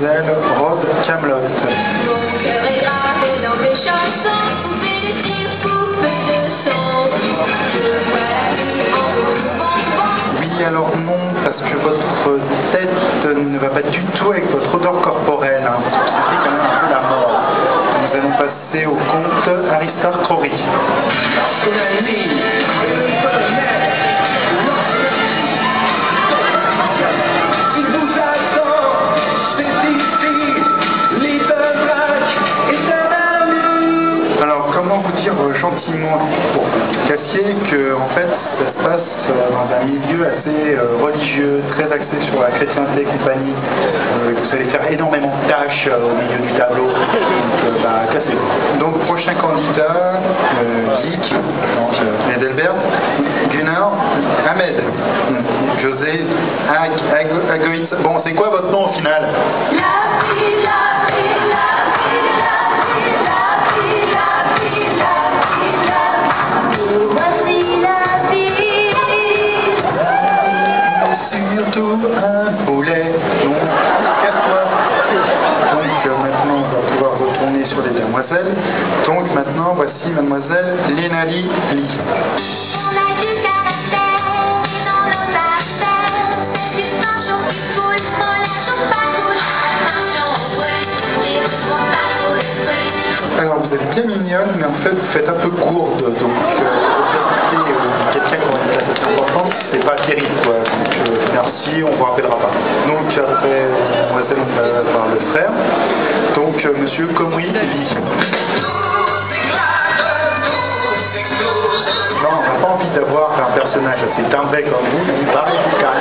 mademoiselle Rose Camelot. Oui, alors non, parce que votre tête ne va pas du tout avec votre odeur corporelle. Hein. C'est quand même un peu la mort. Nous allons passer au conte Aristarque Rory. Alors, comment vous dire gentiment pour Cassier que en fait ça se passe dans un milieu assez religieux, très axé sur la chrétienté et compagnie, que vous allez faire énormément de tâches au milieu du tableau, donc Cassier. Donc prochain candidat, Lick, Medelbert, Gunnar, Ahmed, José, Agoït. Bon, c'est quoi votre nom au final? Un poulet, non, casse-toi. Donc maintenant on va pouvoir retourner sur les demoiselles. Donc maintenant voici mademoiselle Lénalie Lee. Alors vous êtes bien mignonne, mais en fait vous faites un peu courte, donc quelqu'un qui a une place assez importante, c'est pas terrible quoi. Donc merci, on vous rappellera pas. Donc après, on va voir le frère. Donc monsieur Comrie dit. Non, on n'a pas envie d'avoir un personnage assez timbré comme vous, pareil,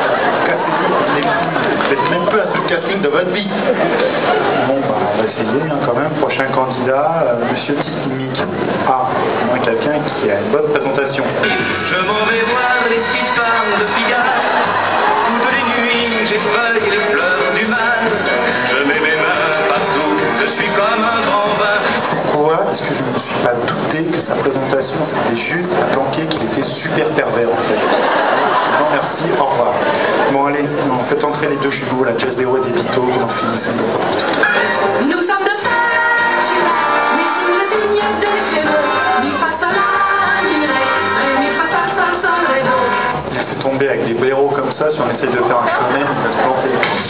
vous êtes même peu à ce casting de votre vie. Bon, on va essayer hein, quand même. Prochain candidat, monsieur Titimic. Ah, au moins quelqu'un qui a une bonne présentation. Je m'en vais voir les petites femmes de Pigalle. Toutes les nuits, j'effeuille les fleurs du mal. Je mets mes mains partout, je suis comme un grand bain. Pourquoi est-ce que je ne me suis pas douté que sa présentation c'était juste à planquer qu'il était super pervers en fait. Non merci, au revoir. Bon allez, on fait entrer les deux jumeaux, la Jazz Déo et des Vito, on en finit. Nous sommes de mais sous le signe des cieux, mi fa sol la, mi fa sol ré do. Il fait tomber avec des blaireaux comme ça, si on essaye de faire un chemin, il va se planter.